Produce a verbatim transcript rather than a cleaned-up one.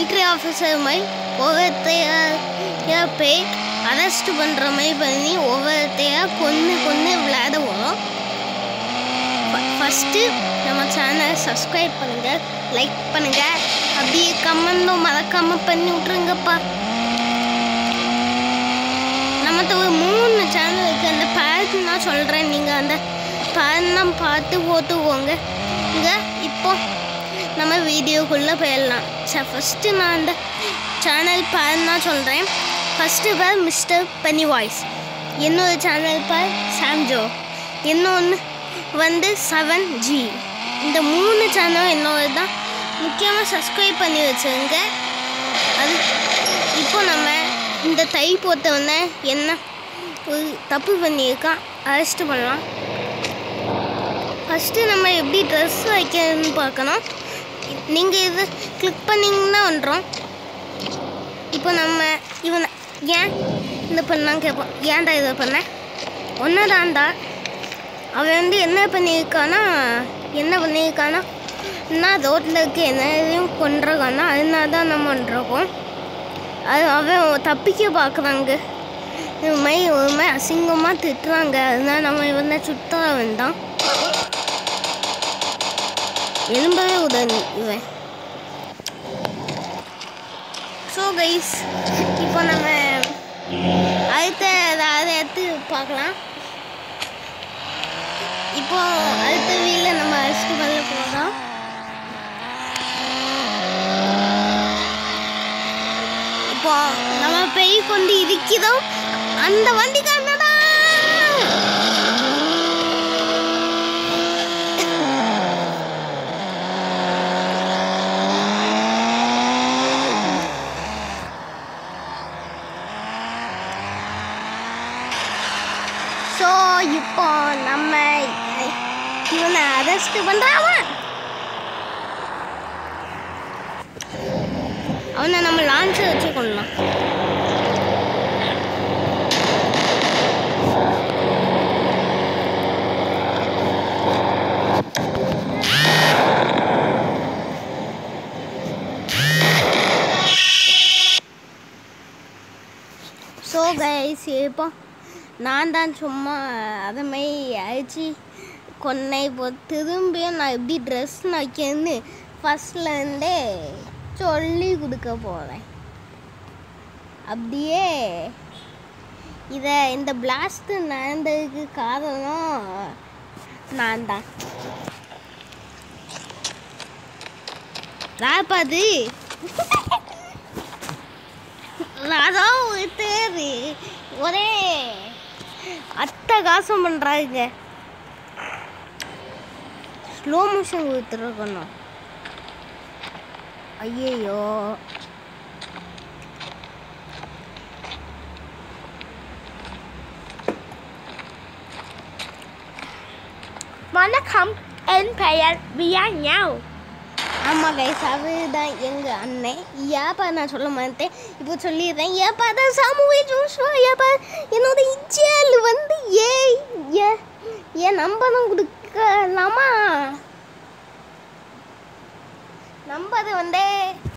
Military officer மாதிரி ஒவ்வொருத்தையா போய் arrest பண்ணுற மாதிரி பண்ணி ஒவ்வொருத்தையா கொன்று கொன்று விளையாடுவோம். ஃபஸ்ட்டு நம்ம சேனலை சப்ஸ்கிரைப் பண்ணுங்கள், லைக் பண்ணுங்கள், அப்படியே கமெண்டும் மறக்காமல் பண்ணி விட்ருங்கப்பா. நம்மகிட்ட ஒரு மூணு சேனல் இருக்குது. அந்த பேரண்ட் நான் சொல்கிறேன், நீங்கள் அந்த பேரண்ட்லாம் பார்த்து போட்டுக்கோங்க. இங்கே இப்போ நம்ம வீடியோக்குள்ளே போயிடலாம். சரி, ஃபஸ்ட்டு நான் அந்த சேனல் பேரண்ட் தான் சொல்கிறேன். ஃபஸ்ட்டு பேர் மிஸ்டர் பெனி வாய்ஸ், இன்னொரு சேனல் பேர் சாம்ஜோ, இன்னொன்று வந்து செவன் ஜி. இந்த மூணு சேனலும் என்னோட தான். முக்கியமாக சப்ஸ்கிரைப் பண்ணி வச்சுருங்க. அது இப்போ நம்ம இந்த தை போட்டவொடனே என்ன ஒரு தப்பு பண்ணியிருக்கான், அரெஸ்ட் பண்ணலாம். ஃபஸ்ட்டு நம்ம எப்படி ட்ரெஸ் வைக்கிறதுன்னு பார்க்கணும். நீங்கள் இது கிளிக் பண்ணிங்கன்னா வந்துடும். இப்போ நம்ம இவனை ஏன் இந்த பண்ணான்னு கேட்போம். ஏன்டா இதை பண்ண? ஒன்று தான்டா. அவன் வந்து என்ன பண்ணியிருக்கானா என்ன பண்ணியிருக்கானா நான் ரோட்டில் இருக்க என்னையும் கொண்டுருக்கானா, அதனால தான் நம்ம பண்ணுறோம். அது அவன் தப்பிக்க பார்க்குறாங்க. இது மாதிரி ஒரு மாதிரி அசிங்கமாக திட்டுறாங்க. அதனால நம்ம இவனை சுத்த வேண்டாம். எலும்பவே உதவி இவன். ஸோ கைஸ், இப்போ நம்ம அடுத்த ஏதாவது எடுத்து பார்க்கலாம். இப்போ அடுத்த வீட்டில் நம்ம அரெஸ்ட் பண்ண போகிறோம். இப்போ நம்ம பெய் கொண்டு இருக்கிறோம். அந்த வண்டி காரணடா. ஸோ இப்போ நம்ம இவனை அரெஸ்ட் பண்ணுறான். அவனை நம்ம லான்ச்சை வச்சு கொள்ளலாம். ஸோ கைஸ், இப்போ நான் தான் சும்மா அதை மாதிரி அழிச்சு கொன்னை. இப்போ திரும்பியும் நான் எப்படி ட்ரெஸ் வைக்கணுன்னு ஃபஸ்ட்லேருந்தே சொல்லி கொடுக்க போகிறேன். அப்படியே இதை இந்த பிளாஸ்ட்டு நடந்ததுக்கு காரணம் நான் தான். ராப்பாது அதான் ஒரு தேவை ஒரே அட்டகாசம் பண்ணுறாங்க. ஸ்லோ மோஷன் கொடுத்துருக்கணும். ஐயோ, வணக்கம், என் பெயர் வியாஞாவ். ஆமாம் கைஸ், அவர் தான் எங்கள் அண்ணன். ஏப்பா நான் சொல்ல மாட்டேன், இப்போ சொல்லிடுறேன். ஏப்பா தான் சாமுவேல் ஜோஷுவா. ஏப்பா என்னோட இச்சேல் வந்து ஏ ஏன் நம்பரும் கொடுக்கலாமா? நம்பர் வந்து